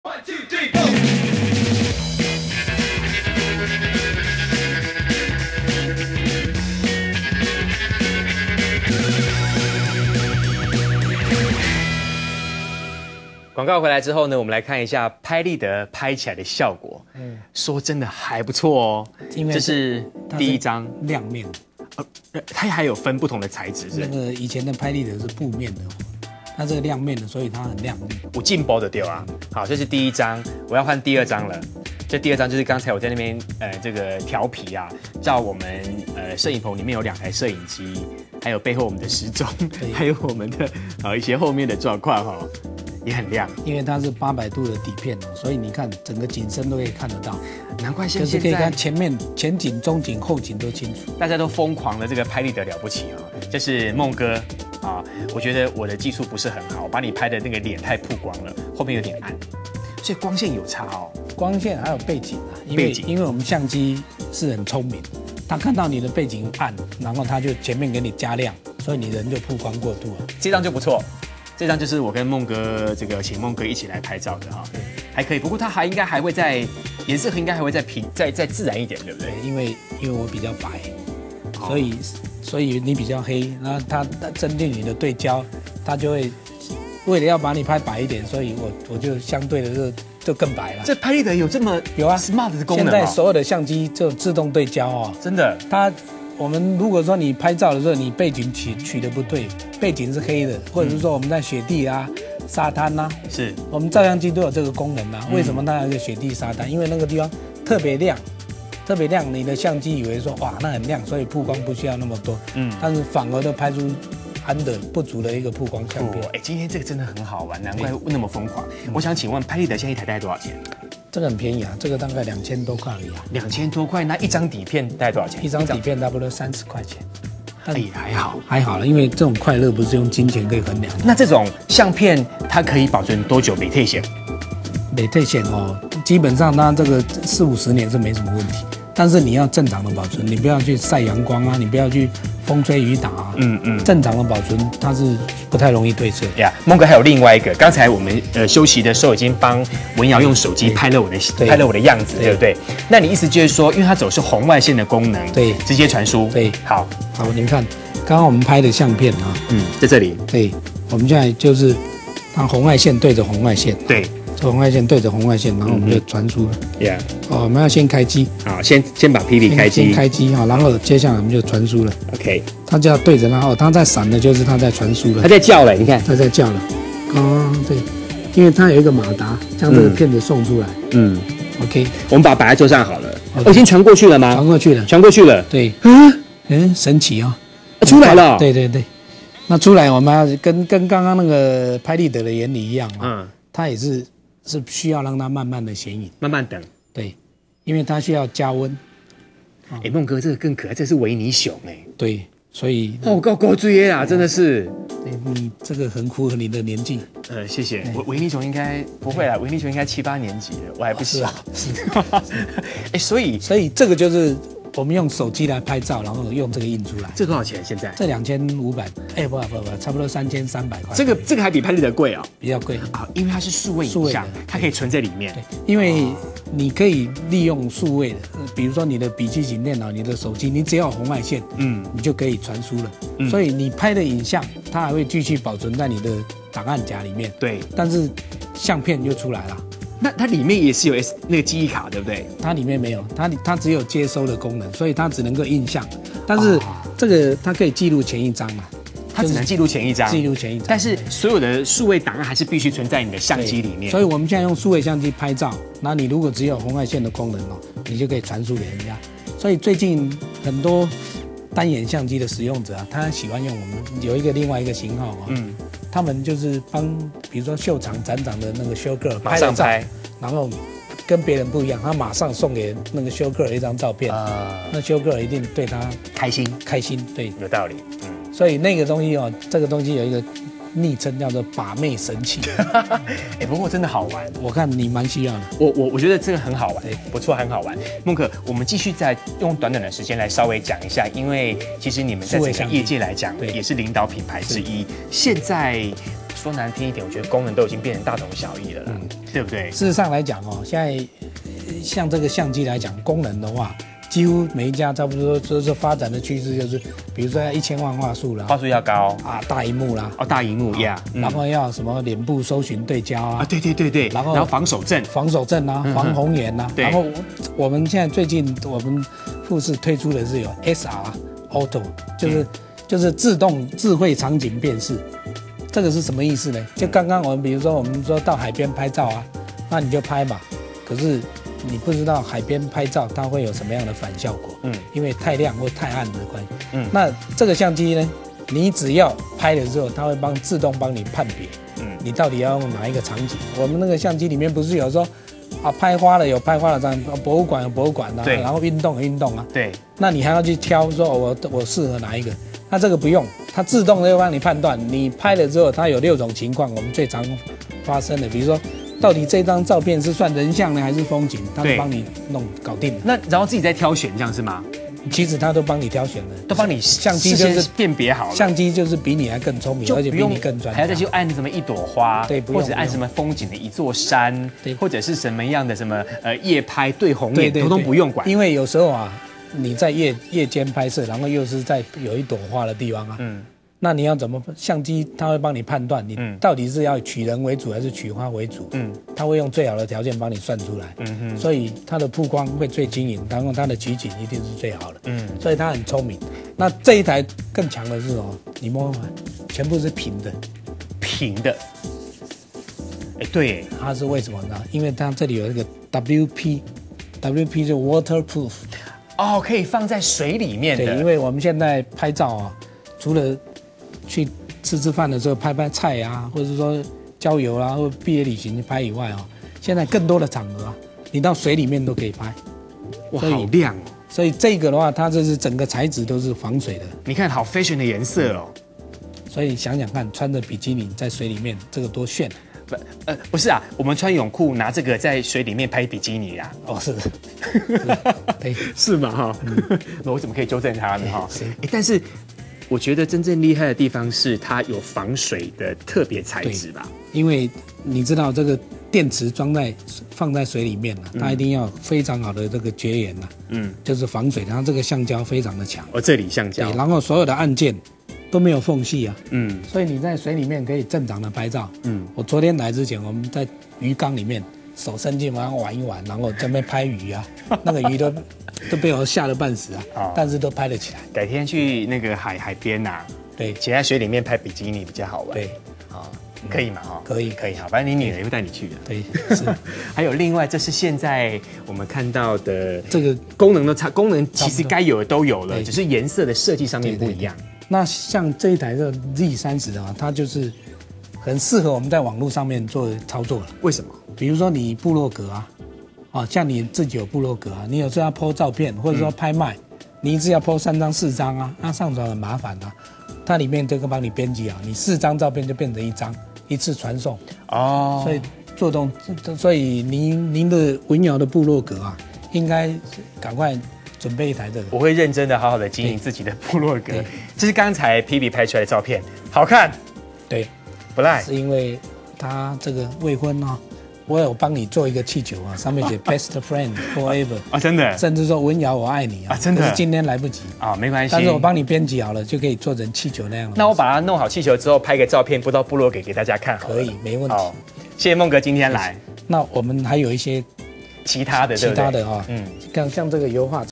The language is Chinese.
One, two, three, four. 广告回来之后呢，我们来看一下拍立得拍起来的效果。说真的还不错哦。 因为这是第一张亮面， 它还有分不同的材质，是那个以前的拍立得是布面的，它这个亮面的，所以它很亮丽。 我进包的丢啊。好，这是第一张，我要换第二张了。这第二张就是刚才我在那边这个调皮啊，照我们摄影棚里面有2台摄影机，还有背后我们的时钟，还有我们的一些后面的状况哈。也很亮， 因为它是800度的底片哦，所以你看整个景深都可以看得到。 难怪就是可以看前面前景、中景、后景都清楚。 大家都疯狂的这个拍立得了不起啊！这是孟哥啊，我觉得我的技术不是很好，把你拍的那个脸太曝光了，后面有点暗，所以光线有差哦。 光线还有背景啊，因为我们相机是很聪明，它看到你的背景暗，然后它就前面给你加亮，所以你人就曝光过度了。 这张就不错。这张就是我跟孟哥请孟哥一起来拍照的哈，还可以。不过它应该还会在颜色应该还会再自然一点，对不对？ 因为我比较白，所以你比较黑，然后它针对你的对焦，它就会为了要把你拍白一点，所以我就相对的就更白了。 这拍立得有这么有啊 smart 的功能现在所有的相机就自动对焦哦， 真的。 我们如果说你拍照的时候，你背景取得不对，背景是黑的，或者是说我们在雪地啊、沙滩啊， 是我们照相机都有这个功能啊。为什么它有一个雪地沙滩？因为那个地方特别亮，你的相机以为说哇那很亮，所以曝光不需要那么多，但是反而都拍出不足的一个曝光相片。 今天这个真的很好玩，难怪那么疯狂。我想请问，拍立得现在一台大概多少钱？ 这个很便宜啊，这个大概2000多块而已啊。 2000多块，那一张底片大概多少钱？ 一张底片差不多30块钱。 还好了， 因为这种快乐不是用金钱可以衡量的。 那这种相片它可以保存多久？没退险？ 没退险哦，基本上它这个40-50年是没什么问题。但是你要正常的保存，你不要去晒阳光啊，你不要去风吹雨打啊。正常的保存它是不太容易褪色。 孟哥还有另外一个，刚才我们休息的时候已经帮文瑶用手机拍了我的样子，对不对？那你意思就是说，因为它走是红外线的功能，对，直接传输。 对， 好， 您看，刚刚我们拍的相片啊， 在这里。对， 我们现在就是让红外线对着红外线。 对。 红外线对着红外线，然后我们就传输了。我们要先开机。 好，先把 PV 开机。 先开机哈，然后接下来我们就传输了。 OK。 它就要对着它它在闪的就是它在传输了。 它在叫了，你看。 它在叫了。对，因为它有一个马达将这个片子送出来。OK。我们把它摆在桌上好了。已经传过去了吗？传过去了。 对。神奇哦。 出来了。 对。那出来我们要跟刚刚那个拍立得的原理一样啊。它也是需要让它慢慢的显影， 慢慢等。 对，因为它需要加温。 孟哥这个更可爱，这是维尼熊对，所以高追啦，真的是。 你这个很符合你的年纪。 谢谢。维尼熊应该不会啦，维尼熊应该7、8年级了，我还不小。所以这个就是我们用手机来拍照，然后用这个印出来。 这多少钱？现在？ 这2500，不，差不多3300块。 这个还比拍立得贵哦， 比较贵啊，因为它是数位影像，它可以存在里面。 对，因为你可以利用数位的，比如说你的笔记型电脑、你的手机，你只要有红外线，你就可以传输了。所以你拍的影像，它还会继续保存在你的档案夹里面。 对， 但是相片就出来了。 那它里面也是有那个记忆卡，对不对？ 它里面没有，它只有接收的功能，所以它只能够印象。但是这个它可以记录前一张嘛？ 它只能记录前一张，但是所有的数位档案还是必须存在你的相机里面。 所以我们现在用数位相机拍照，那你如果只有红外线的功能你就可以传输给人家。所以最近很多单眼相机的使用者啊，他喜欢用我们有另外一个型号他们就是帮比如说秀场展长的那个show girl拍了照，然后跟别人不一样，他马上送给那个show girl一张照片，那show girl一定对他开心，对， 有道理， 所以那个东西这个东西有一个昵称叫做把妹神器。 不过真的好玩， 我看你蛮需要的。 我觉得这个很好玩，不错，很好玩。孟哥，我们继续再用短短的时间来稍微讲一下，因为其实你们在整个业界来讲，也是领导品牌之一。现在说难听一点，我觉得功能都已经变成大同小异了啦，对不对？ 事实上来讲哦，现在像这个相机来讲，功能的话，几乎每一家差不多就是发展的趋势，就是比如说要1000万画素啦， 画素要高啊，大荧幕啦， 哦，大荧幕呀， 然后要什么脸部搜寻对焦啊， 对， 然后防守阵啊，防红眼啊，然后我们现在最近我们富士推出的是有 SR Auto， 就是自动智慧场景辨识。这个是什么意思呢？就刚刚我们比如说我们说到海边拍照啊，那你就拍嘛，可是你不知道海边拍照它会有什么样的反效果，因为太亮或太暗的关系，那这个相机呢，你只要拍了之后，它会自动帮你判别，你到底要用哪一个场景。我们那个相机里面不是有说啊，拍花了有拍花的这样，博物馆有博物馆啊，然后运动有运动啊， 对， 那你还要去挑说我适合哪一个。那这个不用，它自动就帮你判断。你拍了之后，它有6种情况，我们最常发生的，比如说，到底这张照片是算人像呢，还是风景，它都帮你弄搞定。 那然后自己再挑选，这样是吗？ 其实它都帮你挑选了， 都帮你相机就是辨别好了。 相机就是比你还更聪明，而且比你更专业， 还要再去按什么一朵花， 对， 或者按什么风景的一座山，对，或者是什么样的什么夜拍对红眼，都不用管。 因为有时候啊。你在夜间拍摄，然后又是在有一朵花的地方啊，那你要怎么相机它会帮你判断你到底是要取人为主还是取花为主，它会用最好的条件帮你算出来，所以它的曝光会最晶莹，然后它的取景一定是最好的，所以它很聪明。那这一台更强的是哦，你摸摸看，全部是平的， 对， 它是为什么呢？因为它这里有一个 WP 就 waterproof。 哦，可以放在水里面的。 对，因为我们现在拍照啊，除了去吃饭的时候拍菜啊，或者说郊游啦，或毕业旅行拍以外啊，现在更多的场合啊，你到水里面都可以拍。 哇，好亮哦！ 所以这个的话，它这是整个材质都是防水的。 你看，好 fashion 的颜色哦。 所以想想看，穿着比基尼在水里面，这个多炫！ 不是啊，我们穿泳裤拿这个在水里面拍比基尼啊。 哦，是， 对，是嘛哈？我怎么可以纠正他呢哈？但是我觉得真正厉害的地方是它有防水的特别材质吧？ 因为你知道这个电池放在水里面了，它一定要非常好的这个绝缘就是防水，然后这个橡胶非常的强。 这里橡胶， 对，然后所有的按键都没有缝隙啊，所以你在水里面可以正常的拍照。我昨天来之前，我们在鱼缸里面手伸进然后玩一玩，然后在那边拍鱼啊，那个鱼都被我吓得半死啊，但是都拍得起来。 改天去那个海边呐， 对， 潜在水里面拍比基尼比较好玩。对，可以嘛哈？可以，好，反正你女儿也会带你去的。 对，是。 还有另外，这是现在我们看到的这个功能其实该有的都有了，只是颜色的设计上面不一样。 那像这一台的 Z30的它就是很适合我们在网络上面做操作了。 为什么？ 比如说你部落格啊，像你自己有部落格啊，你有时候要 po 照片或者说拍卖，你一次要 po 3张4张啊，那上传很麻烦啊。它里面这个帮你编辑你4张照片就变成1张，一次传送哦。所以您的文瑶的部落格啊，应该赶快准备一台这个。 我会认真的好好的经营自己的部落格。这是刚才 PB 拍出来的照片，好看。 对， 不赖。 是因为他这个未婚我有帮你做一个气球上面写 Best Friend Forever 真的， 甚至说文瑶我爱你真的。 可是今天来不及没关系。 但是我帮你编辑好了，就可以做成气球那样。 那我把它弄好气球之后，拍个照片，播到部落给大家看。 可以，没问题。 谢谢孟哥今天来。 那我们还有一些其他的像这个油画。